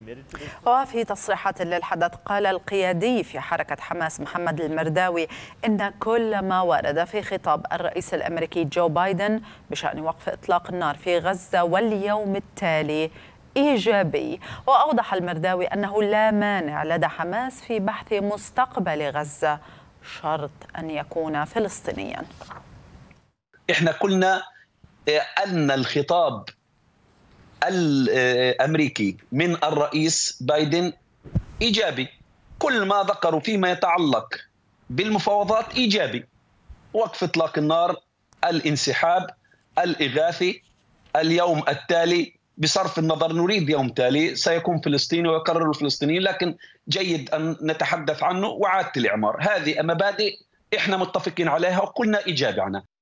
وفي تصريحات للحدث قال القيادي في حركة حماس محمد المرداوي إن كل ما ورد في خطاب الرئيس الأمريكي جو بايدن بشأن وقف إطلاق النار في غزة واليوم التالي إيجابي. وأوضح المرداوي أنه لا مانع لدى حماس في بحث مستقبل غزة شرط أن يكون فلسطينيا. إحنا قلنا أن الخطاب الأمريكي من الرئيس بايدن إيجابي، كل ما ذكروا فيما يتعلق بالمفاوضات إيجابي: وقف إطلاق النار، الانسحاب، الإغاثي، اليوم التالي. بصرف النظر نريد يوم تالي سيكون فلسطيني ويقرر الفلسطينيين، لكن جيد أن نتحدث عنه وعادة الإعمار. هذه مبادئ إحنا متفقين عليها وقلنا إيجابي عنها.